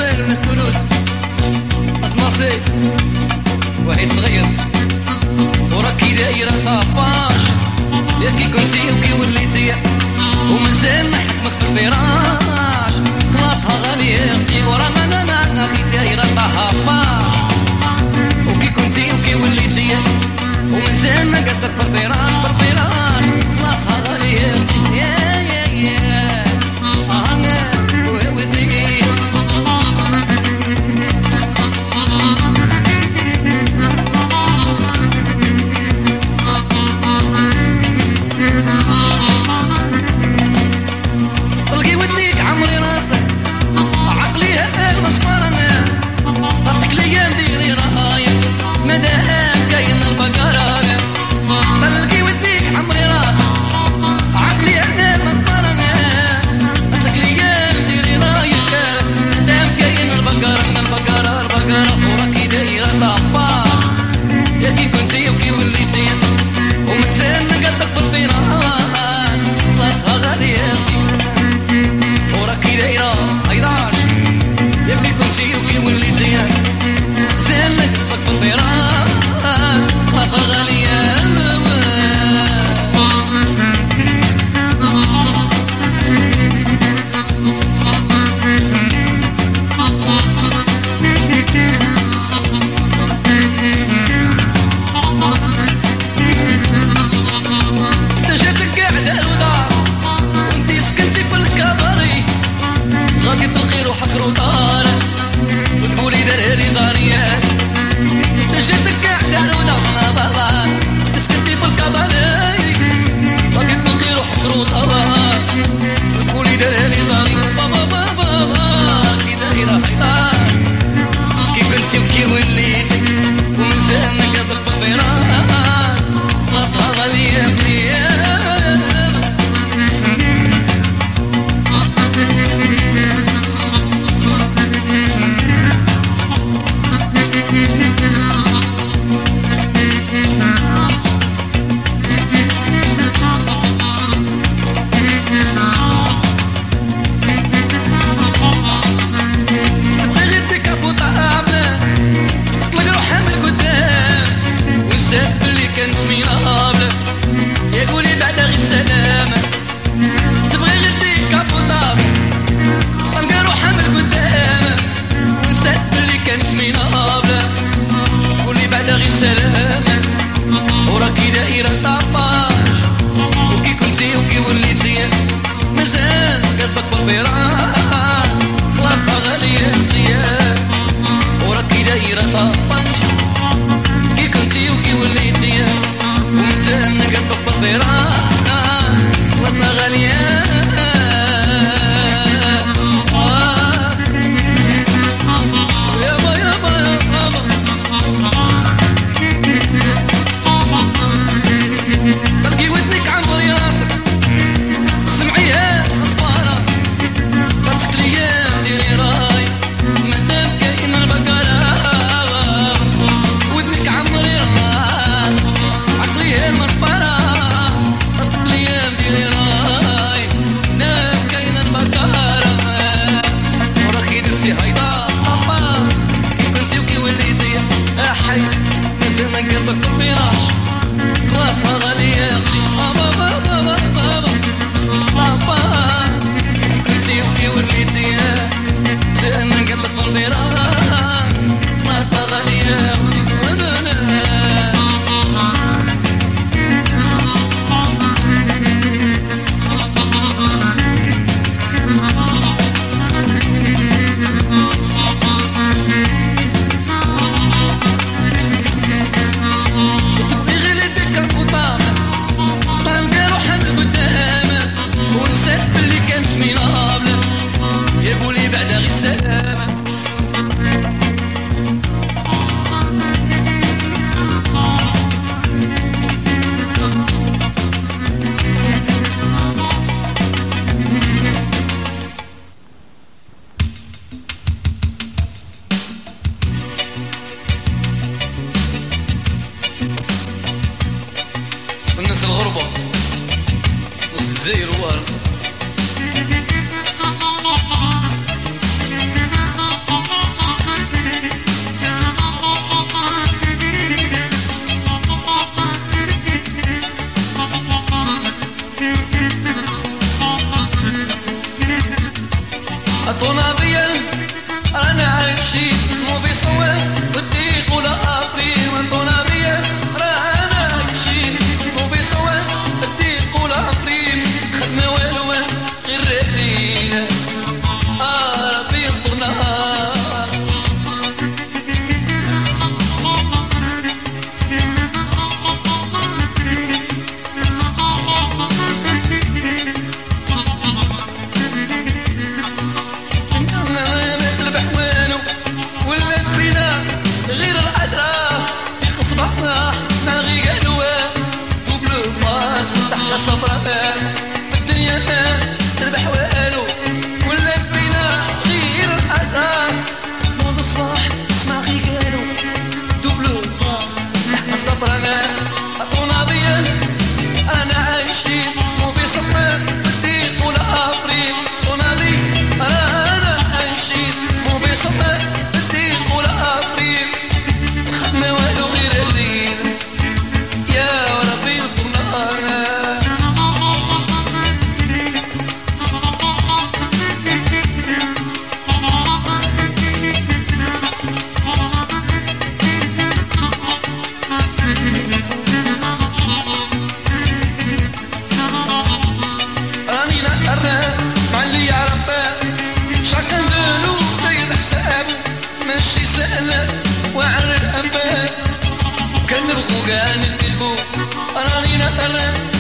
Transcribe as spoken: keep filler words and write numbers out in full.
الجبال وناس تولوز ناس مصي واحد صغير وراكي دايرة طاباش يا كي كنتي وكي وليتي ومازال نحكمك في الفراش خلاصها غالية اختي ورانا انا انا كي دايرة طاباش وكي كنتي وكي وليتي ومازال نقدك في الفراش بالفراش خلاصها غالية اختي يا يا يا انا ودي طلقي ودنيك عمري راسك عقلي هبال مسمرنا طرتك ليا نديري رايك مدام كاين البقرة طلقي ودنيك عمري راسك عقلي هبال مسمرنا طرتك ليا نديري رايك مدام كاين البقرة البقرة البقرة وراكي دايرة طفاش يا كي كنتي وكي وليتي ومازال نقدك بالفراش خلاصها غالية وراكي دايرة حداش يا كي كنتي وكي وليتي مازال نقدك بالفراش خلاصها غالية غادي تلقي روحك روطارة وتقولي داري زاريان جاتك قاعدة ودارنا بابا تسكتي بالكباري غادي تلقي روحك روطارة وتقولي داري زاريان بابا بابا بابا كي دايرة حيطان كي كنتي وكي وليتي ومازال نقابلك بالفراش خلاصها غالية غالية وراكي دايرة طاباش وكي كنتي وكي وليتي مازال قلبك بالفراش خلاصها غالية اختيار وراكي دايرة طاباش كي كنتي وكي وليتي ومازال قلبك بالفراش خلاصها غالية خلاصها غالية اختي بابا بابا بابا بابا كنتي وكي وليتي زين نقلك بالفراش خلاصها غالية اختي سما الدين ولا ابريل الخدمه والو غير الليل يا ربي يسترنا راني نقرب مع اللي يعرفه شكل دلو داير حسابه ماشي سهلة وعر الأنباب كان نبغو كاع نكتبو راني نقرب